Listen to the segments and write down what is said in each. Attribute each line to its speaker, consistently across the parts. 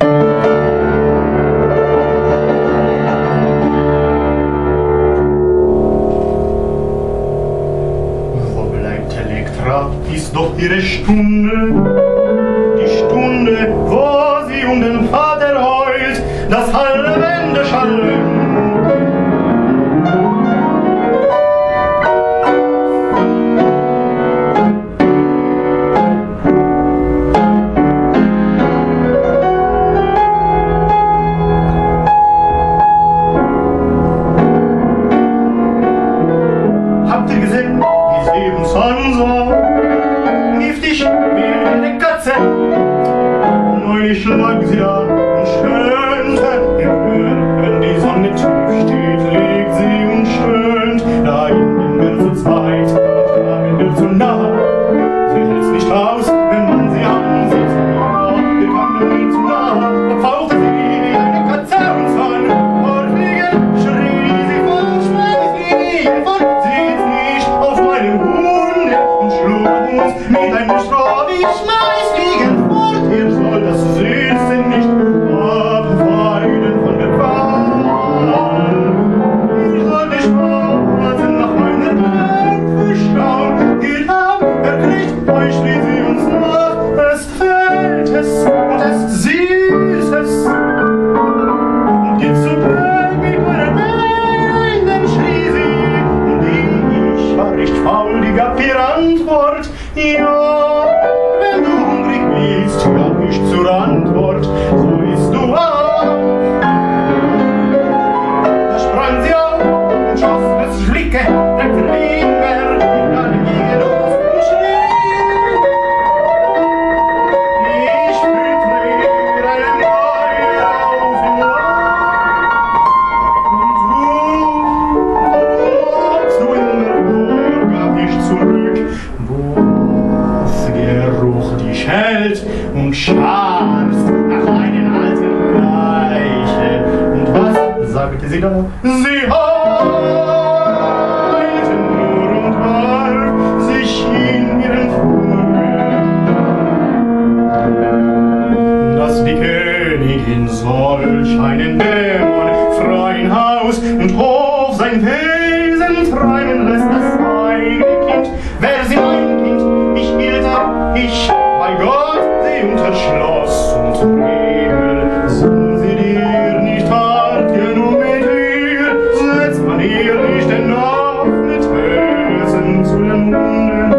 Speaker 1: Wo bleibt Elektra? Ist doch ihre Stunde. Die Stunde, wo sie um den Vater heult, das alle Wände schallen. Habt ihr gesehen, wie sie eben ansah? Giftig wie eine Katze. Neulich lag sie da und stöhnte. Wenn die Sonne tief steht, liegt sie und stöhnt. Da ihnen wir zu zweit und kamen wir zu nah. Sie hält's nicht aus, wenn man sie ansieht. Ja, wir kamen mir zu nah. Da fauchte sie wie eine Katze uns an. Fortfliegen schrie sie von, schmeiß von. Sie ist nicht auf meinem Hunde und schlug uns mit einem Stroh wie Schmeißfliegen fort. Ihr soll das Süße nicht abweiden von der Qual. Ihr sollt nicht warten nach meiner Köpfe schauen. Genau, kriegt euch, wie sie uns nach. Es fällt es und es Süßes. Und geht zu Baby bei den Beinen, schrie sie. Und ich war nicht faul, die gab ihr Antwort. Ja, wenn du hungrig bist, gab ich zur Antwort, so isst du auf. Da sprang sie auf und schoss das Schlicke, der Klingel, und dann ging los und schrie. Ich fühlte mir einen Feuer auf im Land. Und du immer gab ich zurück, Geruch dich hält und scharfst nach einen alten Leiche. Und was sagte sie da? Sie heulte nur und warf sich in ihren Vogel. Dass die Königin solch einen dämonfreien Haus und Hof sein Wesen treiben lässt, das eigene Kind, wär sie mein Kind, ich bei Gott sie unter Schloss und Riegel. Sind sie dir nicht hart genug mit ihr, setzt man ihr nicht den offenen Hülsen zu den Munden.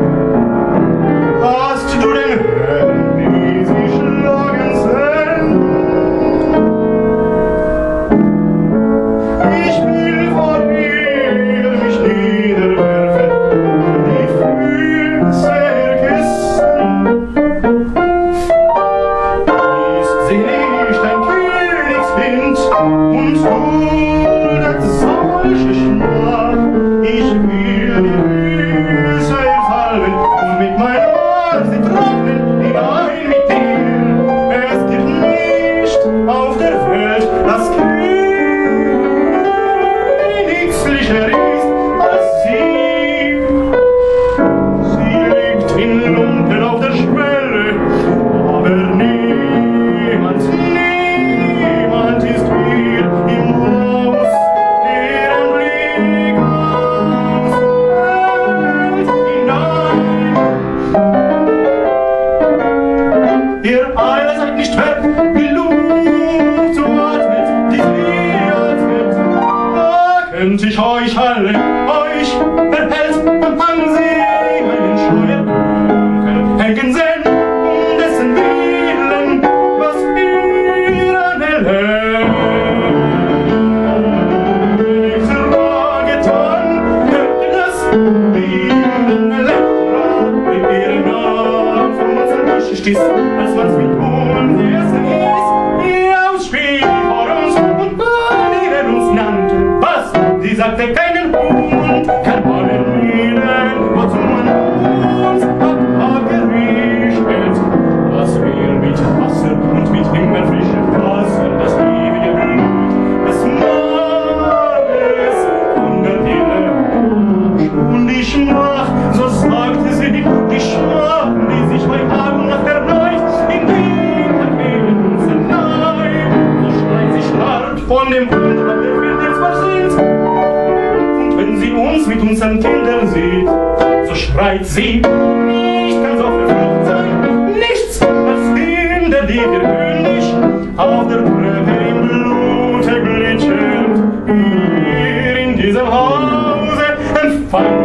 Speaker 1: Hast du den Herrn, wie sie schlagen sehen? Ich will vor ihr mich niederwerfen, die Füße und duldet solche Schmach. Ich will die Füße fallen und mit meinem Arm sie trocknen hinein mit dir. Es gibt nicht auf der Welt, das königslicher ist als sie. Sie liegt in Lumpen auf der Schwelle, aber niemand ist hier im Haus, deren Blick aus Welt hinein. Ihr alle seid nicht wert, die Luft so atmet, die sie atmet. Da könnt ich euch alle, euch erhält am Ansehen einen Scheuer hängen sehen, um dessen Willen, was ihr anhält. Als man's mit Hohen Versen hieß, ihr aus Spiel vor uns und Banieren uns nannte. Was? Sie sagte keinen Hund, kein Banieren, wozu man uns hat gerichtet. Was wir mit Wasser und mit Himmelfrische Wasser, das ewige Blut des Mannes von der Dille. Und die Schmach, so sagte sie, die Schmach, die sich bei Abend nach der Nacht in den Vergehen Seid sie nicht kann so verflucht sein, nichts, als hindert die gewöhnlich auf der Treppe im Blute glitschend. Hier in diesem Hause empfangen